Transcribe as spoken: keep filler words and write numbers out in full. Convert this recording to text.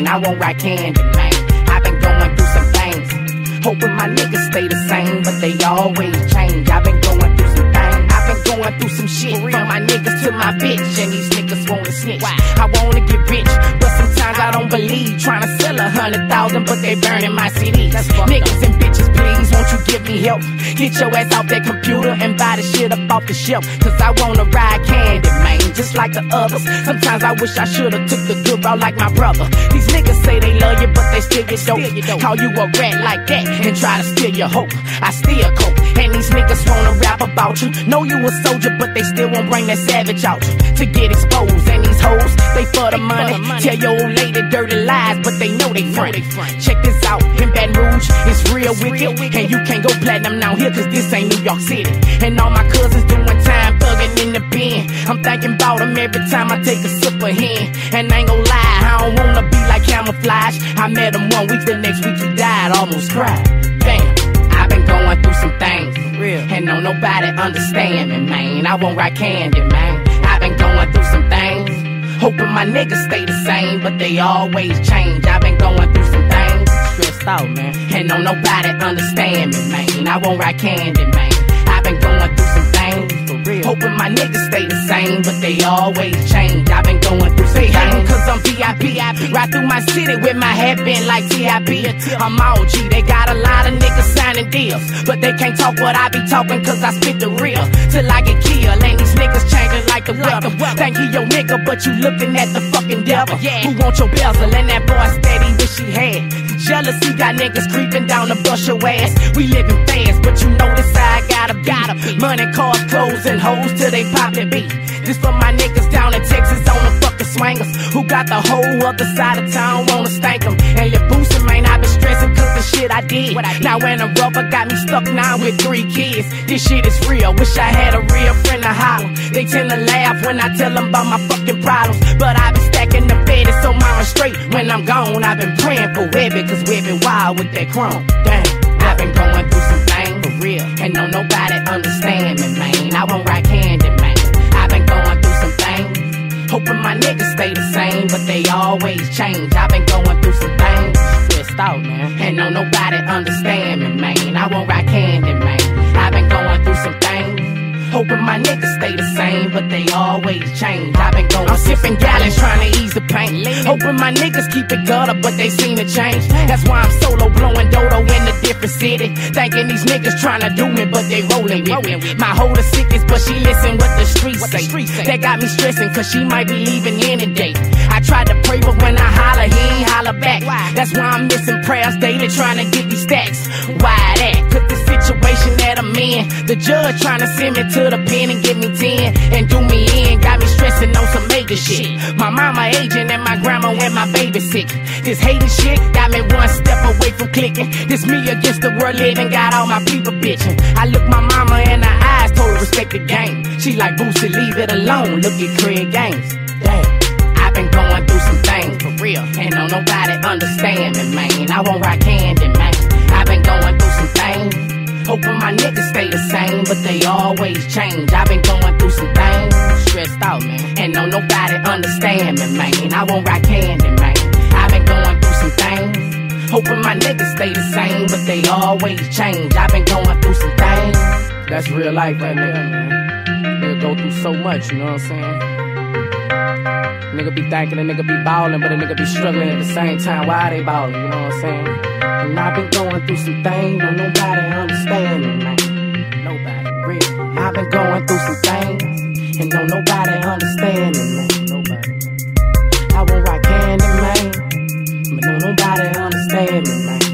man. I won't ride candy, man. I've been going through some things, hoping my niggas stay the same, but they always change. I've been going through some things, I've been going through some shit. From my niggas to my bitch, and these niggas wanna snitch. I wanna get rich, but sometimes I don't believe. Trying to sell a hundred thousand, but they burning my C Ds. Niggas and bitches, please, won't you give me help? Get your ass off that computer and buy the shit up off the shelf. Cause I wanna ride candy, man, just like the others. Sometimes I wish I should've took the good route like my brother. These niggas say they love you, but they still get dope. Call you a rat like that and try to steal your hope. I still cope, and these niggas wanna rap about you. Know you a soldier, but they still won't bring that savage out you to get exposed. And these hoes, they for the money. Tell your old lady dirty lies, but they know they front. Check this out, in Baton Rouge, it's real wicked. And you can't go platinum now here, cause this ain't New York City. And all my cousins doing time, thugging in the pen. I'm thinking about them every time I take a sip of hen. And I ain't gon' lie, I don't wanna be like camouflage. I met him one week, the next week he died, almost cried. Damn, I've been going through some things, real, and don't nobody understand me, man. I won't ride candy, man. I've been going through some things, hoping my niggas stay the same, but they always change. I've been going through some things, stressed out, man, and don't nobody understand me, man. I won't ride candy, man. I've been going through some things, for real, hoping my niggas stay the same, but they always change. I've been going through some things, cause I'm V I P. Ride through my city with my head bent like T I P. I'm all G, they got a lot of niggas signing deals, but they can't talk what I be talking, cause I spit the real till I get killed. And these niggas changing like the weather. Thank you, your nigga, but you looking at the fucking devil. Who want your bezel? And that boy steady wish he had. Jealousy got niggas creeping down to bust your ass. We living fast, but you know this how I gotta, gotta be. Money, cars, clothes, and hoes till they pop that beat. This for my niggas down in Texas on the fucking swangers, who got the whole other side of town wanna stank them. And Lil Boosie, man, I been stressing cause the shit I did. I did. Now when a rubber got me stuck now with three kids. This shit is real, wish I had a real friend to holler. They tend to laugh when I tell them about my fucking problems, but I been stacking the fed so mama straight. When I'm gone, I've been praying for Webbie, cause Webbie wild with that chrome. Damn, I've been going through some things, for real, and don't nobody understand me, man. I won't ride candy, man. I've been going through some things, hoping my niggas stay the same, but they always change. I've been going through some things, stressed out, man, and don't nobody understand me, man. I won't ride candy, man. I've been going through some things, hoping my niggas stay the same, but they always change. I've been going I'm sipping gallons trying to ease the pain, hoping my niggas keep it gutter, but they seem to change. That's why I'm solo blowing dodo in a different city, thinking these niggas trying to do me, but they rolling with me. My holder sickness, but she listen what the streets say. That got me stressing, cause she might be leaving any day. I tried to pray, but when I holler, he ain't holler back. That's why I'm missing prayers daily, trying to get these stacks. Why that? Cause the situation that I'm in, the judge trying to send me to the pen and give me ten and do me in, got me stressing on some major shit. My mama aging and my grandma and my baby sick. This hating shit got me one step away from clicking. This me against the world living, got all my people bitching. I look my mama in the eyes, told her respect the game. She like, Boosie, leave it alone, look at Craig Games. Damn, I've been going through some things, for real, and don't nobody understand me, man. I won't ride candy, man. I've been going through some things, hoping my niggas stay the same, but they always change. I've been going through some things, stressed out, man, and don't nobody understand me, man. I won't ride candy, man. I've been going through some things, hoping my niggas stay the same, but they always change. I've been going through some things. That's real life right there, man. Nigga go through so much, you know what I'm saying? Nigga be thinking a nigga be ballin', but a nigga be struggling at the same time. Why they ballin', you know what I'm saying? And I've been going through some things, don't nobody understand me, man. Nobody, real. I've been going through some things, and don't nobody understand me, man. Nobody. I won't ride candy, man, but don't nobody understand me, man.